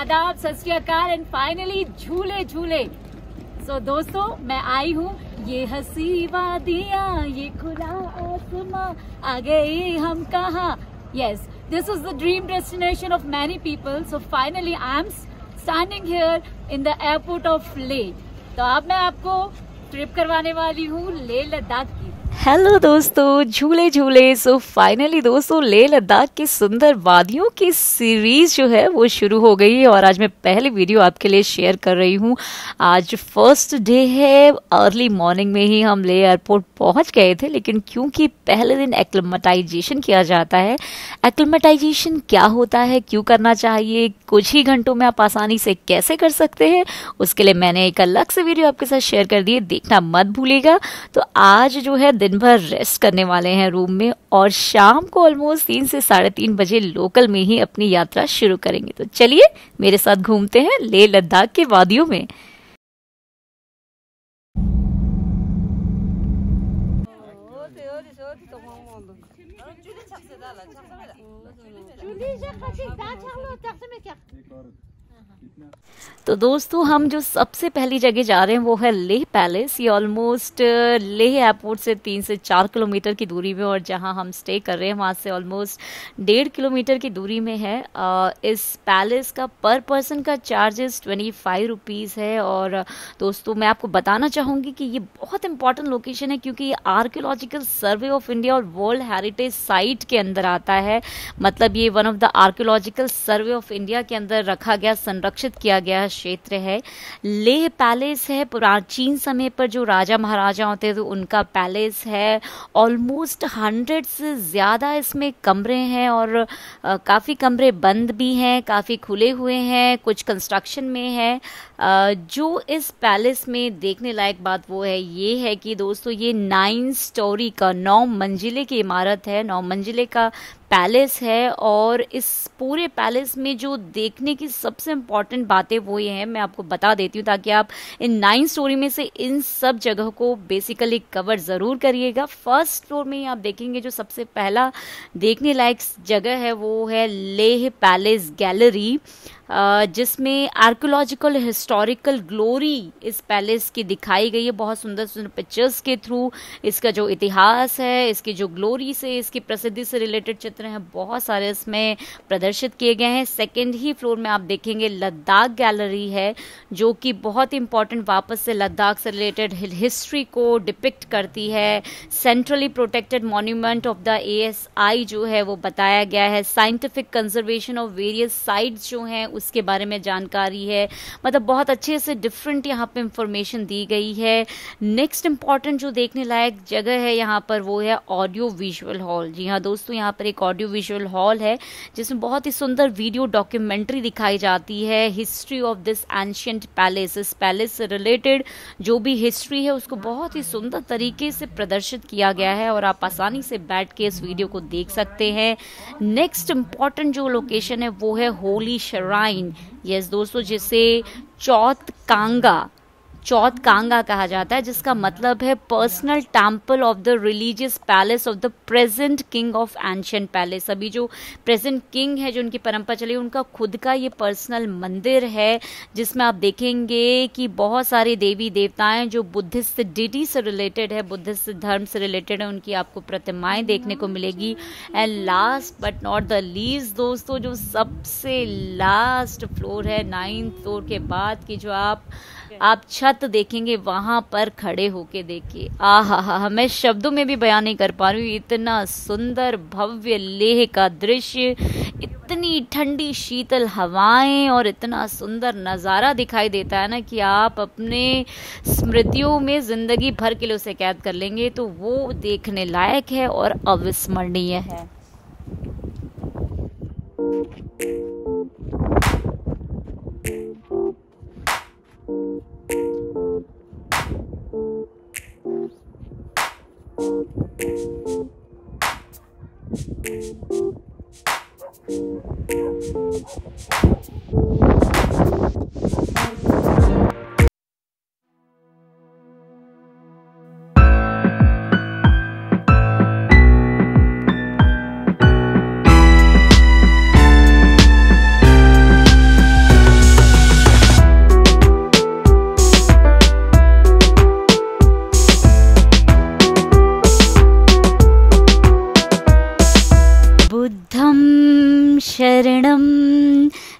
आदाब, सत श्री अकाल एंड फाइनली झूले झूले। सो दोस्तों, मैं आई हूँ, ये हंसी वादियाँ, ये खुला आसमां, आ गए हम कहाँ। Yes, this is the dream destination of many people. So finally I am standing here in the airport of Leh. तो अब मैं आपको ट्रिप करवाने वाली हूँ लेह लद्दाख की। हेलो दोस्तों, झूले झूले। सो फाइनली दोस्तों, लेह लद्दाख की सुंदर वादियों की सीरीज जो है वो शुरू हो गई है और आज मैं पहली वीडियो आपके लिए शेयर कर रही हूँ। आज फर्स्ट डे है, अर्ली मॉर्निंग में ही हम लेह एयरपोर्ट पहुँच गए थे, लेकिन क्योंकि पहले दिन एक्लिमेटाइजेशन किया जाता है। एक्लिमेटाइजेशन क्या होता है, क्यों करना चाहिए, कुछ ही घंटों में आप आसानी से कैसे कर सकते हैं, उसके लिए मैंने एक अलग से वीडियो आपके साथ शेयर कर दी है, देखना मत भूलिएगा। तो आज जो है दिन भर रेस्ट करने वाले हैं रूम में और शाम को ऑलमोस्ट 3 से 3:30 बजे लोकल में ही अपनी यात्रा शुरू करेंगे। तो चलिए मेरे साथ घूमते हैं लेह लद्दाख के वादियों में। तो दोस्तों, हम जो सबसे पहली जगह जा रहे हैं वो है लेह पैलेस। ये ऑलमोस्ट लेह एयरपोर्ट से 3 से 4 किलोमीटर की दूरी में, और जहां हम स्टे कर रहे हैं वहां से ऑलमोस्ट 1.5 किलोमीटर की दूरी में है। इस पैलेस का पर पर्सन का चार्जेस 25 रुपीज़ है। और दोस्तों, मैं आपको बताना चाहूँगी कि ये बहुत इंपॉर्टेंट लोकेशन है, क्योंकि ये आर्कियोलॉजिकल सर्वे ऑफ इंडिया और वर्ल्ड हेरिटेज साइट के अंदर आता है। मतलब ये one of the archaeological survey of India के अंदर रखा गया, संरक्षित किया गया क्षेत्र है। लेह पैलेस है, प्राचीन समय पर जो राजा महाराजा होते थे उनका पैलेस है। ऑलमोस्ट 100 से ज़्यादा इसमें कमरे हैं और काफ़ी कमरे बंद भी हैं, काफ़ी खुले हुए हैं, कुछ कंस्ट्रक्शन में है। जो इस पैलेस में देखने लायक बात वो है, ये है कि दोस्तों ये 9 स्टोरी का, 9 मंजिले की इमारत है, 9 मंजिले का पैलेस है। और इस पूरे पैलेस में जो देखने की सबसे इम्पॉर्टेंट बातें वो ये हैं, मैं आपको बता देती हूँ, ताकि आप इन 9 स्टोरी में से इन सब जगह को बेसिकली कवर ज़रूर करिएगा। फर्स्ट फ्लोर में आप देखेंगे जो सबसे पहला देखने लायक जगह है वो है लेह पैलेस गैलरी, जिसमें आर्कियोलॉजिकल हिस्टोरिकल ग्लोरी इस पैलेस की दिखाई गई है। बहुत सुंदर सुंदर पिक्चर्स के थ्रू इसका जो इतिहास है, इसकी जो ग्लोरी से, इसकी प्रसिद्धि से रिलेटेड चित्र हैं, बहुत सारे इसमें प्रदर्शित किए गए हैं। सेकेंड ही फ्लोर में आप देखेंगे लद्दाख गैलरी है, जो कि बहुत इंपॉर्टेंट, वापस से लद्दाख से रिलेटेड हिस्ट्री को डिपिक्ट करती है। Centrally protected monument of the ASI जो है वो बताया गया है। Scientific conservation of various sites जो हैं उसके बारे में जानकारी है। मतलब बहुत अच्छे से डिफरेंट यहाँ पे इंफॉर्मेशन दी गई है। नेक्स्ट इंपॉर्टेंट जो देखने लायक जगह है यहाँ पर वो है ऑडियो विजुअल हॉल। जी हाँ दोस्तों, यहाँ पर एक ऑडियो विजुअल हॉल है जिसमें बहुत ही सुंदर वीडियो डॉक्यूमेंट्री दिखाई जाती है, history of this ancient palace. इस पैलेस से रिलेटेड जो भी हिस्ट्री है उसको बहुत ही सुंदर तरीके से प्रदर्शित किया गया है और आप आसानी से बैठ के इस वीडियो को देख सकते हैं। नेक्स्ट इंपॉर्टेंट जो लोकेशन है वो है होली श्राइन। यस दोस्तों, जिसे चौथ कांगा कहा जाता है, जिसका मतलब है personal temple of the religious palace of the present king of ancient palace. अभी जो प्रेजेंट किंग है, जो उनकी परंपरा चली, उनका खुद का ये पर्सनल मंदिर है, जिसमें आप देखेंगे कि बहुत सारे देवी देवताएं जो बुद्धिस्ट डिटी से रिलेटेड है, बुद्धिस्ट धर्म से रिलेटेड है, उनकी आपको प्रतिमाएं देखने को मिलेगी। And last but not the least दोस्तों, जो सबसे लास्ट फ्लोर है, 9th फ्लोर के बाद की जो आप छत देखेंगे, वहां पर खड़े होके देखिए, आहा, मैं शब्दों में भी बयान नहीं कर पा रही हूँ। इतना सुंदर भव्य लेह का दृश्य, इतनी ठंडी शीतल हवाएं और इतना सुंदर नज़ारा दिखाई देता है ना कि आप अपने स्मृतियों में जिंदगी भर के लिए उसे कैद कर लेंगे। तो वो देखने लायक है और अविस्मरणीय है।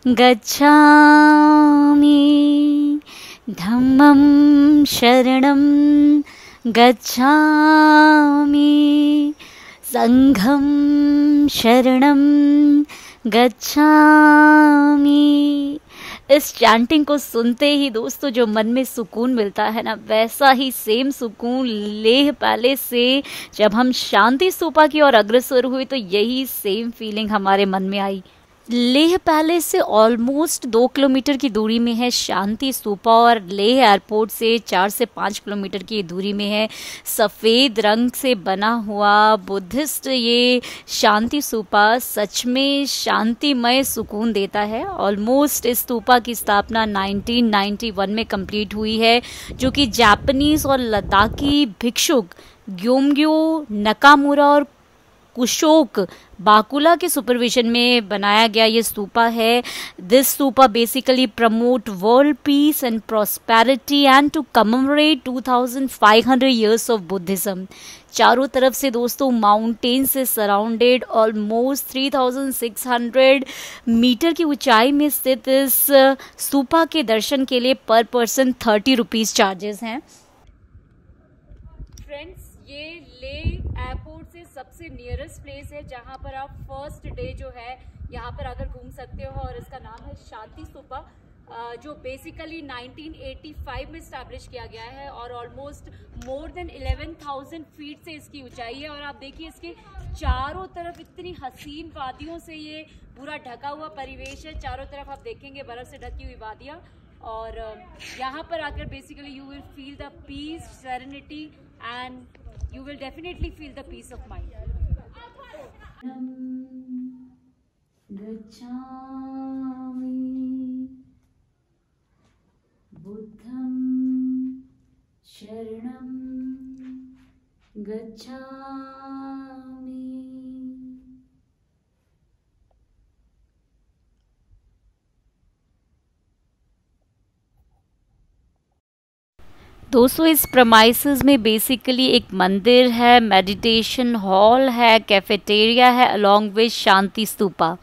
गच्छामि, धम्मं शरणं गच्छामि, संघं शरणं गच्छामि। इस चैंटिंग को सुनते ही दोस्तों जो मन में सुकून मिलता है ना, वैसा ही सेम सुकून लेह पैलेस से जब हम शांति स्तूपा की ओर अग्रसर हुए तो यही सेम फीलिंग हमारे मन में आई। लेह पैलेस से ऑलमोस्ट 2 किलोमीटर की दूरी में है शांति स्तूपा और लेह एयरपोर्ट से 4 से 5 किलोमीटर की दूरी में है सफ़ेद रंग से बना हुआ बुद्धिस्ट ये शांति स्तूपा। सच में शांतिमय सुकून देता है। ऑलमोस्ट इस स्तूपा की स्थापना 1991 में कंप्लीट हुई है, जो कि जापानीज और लद्दाखी भिक्षुक ग्योमग्यो नकामुरा और कुशोक बाकुला के सुपरविजन में बनाया गया ये स्तूपा है। This stupa basically promote world peace and prosperity and to commemorate 2500 years of Buddhism. चारों तरफ से दोस्तों माउंटेन से सराउंडेड ऑलमोस्ट 3600 मीटर की ऊंचाई में स्थित इस स्तूपा के दर्शन के लिए पर पर्सन 30 रुपीज चार्जेस हैं। फ्रेंड्स, ये ले एयरपोर्ट से सबसे नियरेस्ट प्लेस है जहाँ पर आप फर्स्ट डे जो है यहाँ पर आकर घूम सकते हो और इसका नाम है शांति स्तूपा, जो बेसिकली 1985 में स्टैब्लिश किया गया है और ऑलमोस्ट मोर देन 11,000 फीट से इसकी ऊंचाई है। और आप देखिए इसके चारों तरफ इतनी हसीन वादियों से ये पूरा ढका हुआ परिवेश है। चारों तरफ आप देखेंगे बर्फ से ढकी हुई वादियाँ और यहाँ पर आकर basically you will feel the peace, serenity and you will definitely feel the peace of mind. Gacchami, Buddham Sharanam Gacchami। दोस्तों इस प्रमाइसेस में बेसिकली एक मंदिर है, मेडिटेशन हॉल है, कैफेटेरिया है अलॉन्ग विद शांति स्तूपा।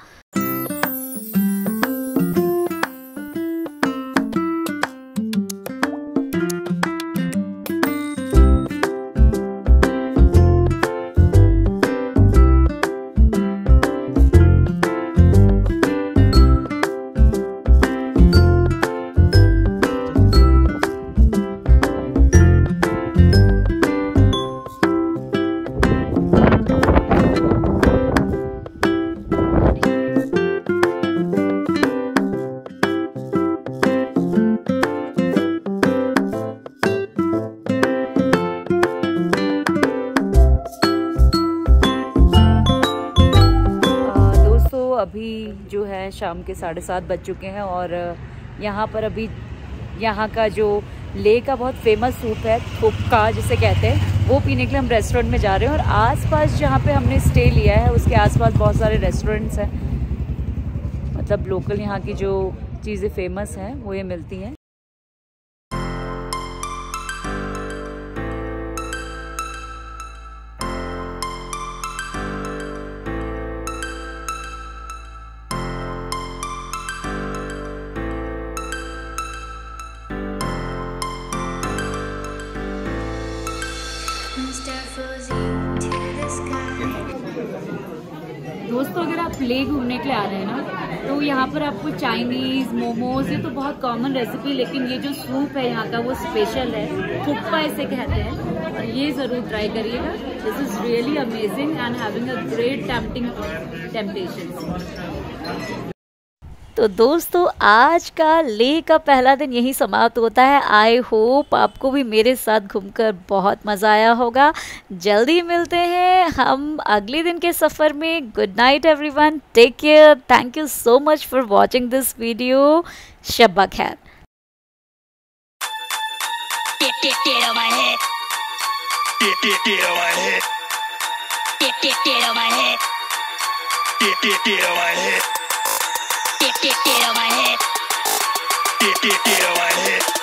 अभी जो है शाम के 7:30 बज चुके हैं और यहाँ पर अभी यहाँ का जो ले का बहुत फेमस सूप है थुक्का जिसे कहते हैं, वो पीने के लिए हम रेस्टोरेंट में जा रहे हैं। और आसपास जहाँ पे हमने स्टे लिया है उसके आसपास बहुत सारे रेस्टोरेंट्स हैं, मतलब लोकल यहाँ की जो चीज़ें फेमस हैं वो ये मिलती हैं। दोस्तों अगर आप ले घूमने के लिए आ रहे हैं ना तो यहाँ पर आपको चाइनीज़ मोमोज, ये तो बहुत कॉमन रेसिपी, लेकिन ये जो सूप है यहाँ का वो स्पेशल है, थुक्पा इसे कहते हैं और ये ज़रूर ट्राई करिएगा। This is really amazing and having a great temptation. तो दोस्तों आज का लेह का पहला दिन यही समाप्त होता है। आई होप आपको भी मेरे साथ घूमकर बहुत मज़ा आया होगा। जल्दी मिलते हैं हम अगले दिन के सफ़र में। Good night everyone, take care, thank you so much for watching this video. शब्बा खैर। Get on my head.